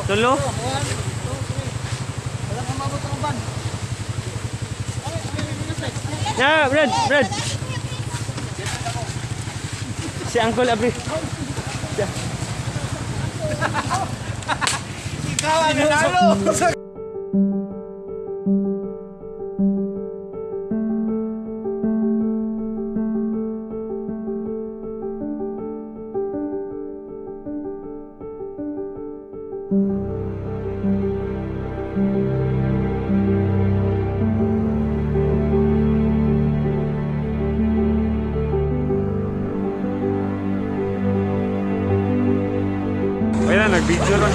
Tulo? Wala kang mabot ang ban. Ya, Brad. Si Uncle Abri. Ikaw ang nanalo. Wala, nag-video ako.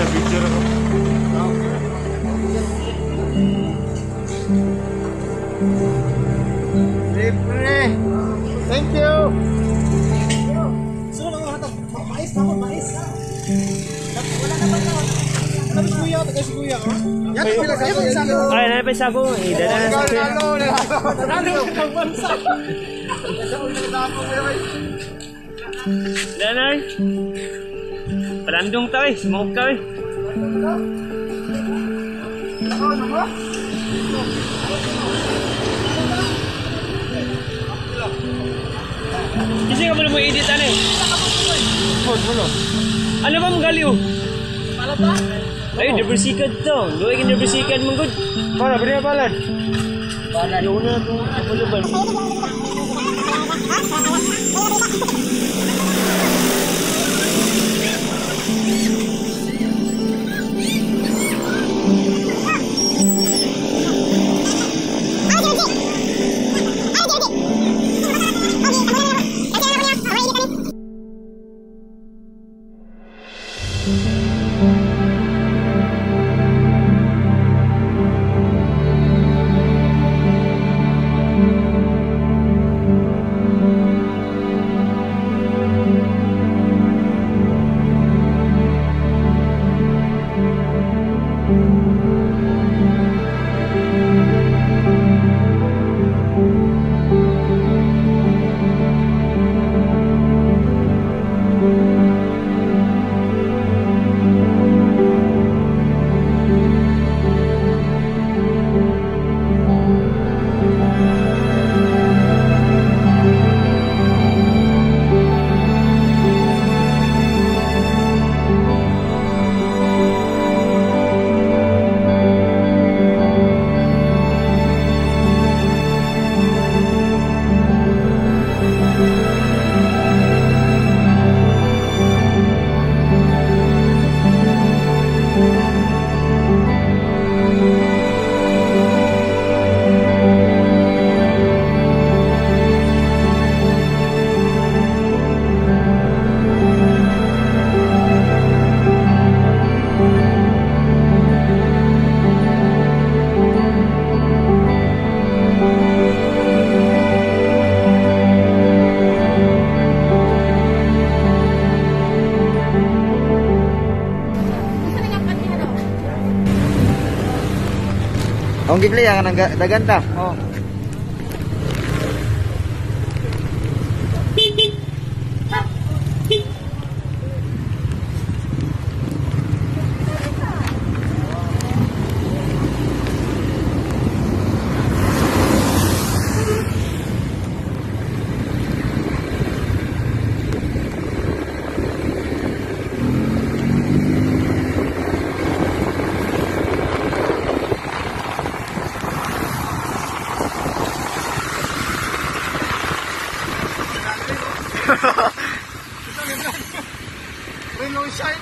Libre. Thank you. So, mais na ako, mais. Wala naman na. Ano si Kuya? Taga si Kuya, ha? Yan, Ay, nalapay sa ako. Dala na sa akin. Nalo ang bansa. Dala na. Parandong tao eh. Smoke ka eh. Kasi ka mo na mo edit ano eh. Ano ba mong galiw? Pala ba? Ay, diversikad to. Luwag yung diversikad mong good. Para, bali na palad. Palad. Yung una itong kapuluban. Ang gigli ang naganda. Oh. Rainbow shine.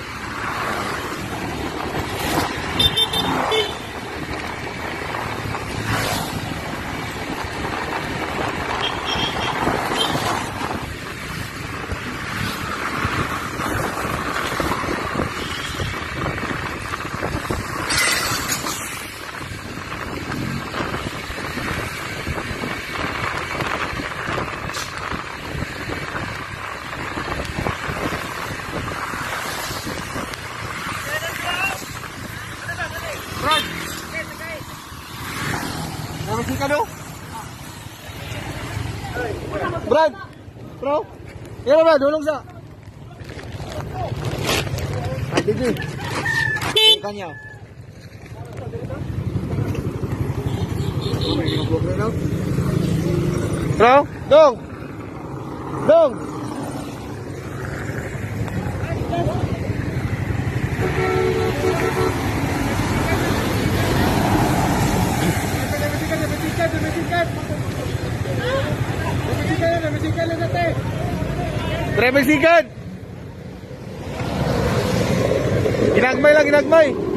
Brad! Namasin ka do? Brad! Bro? Yan ba? Dulong sa? Ay, dito. kanya. Bro, dong. Dong. Triple second. Ginagmay lang, ginagmay.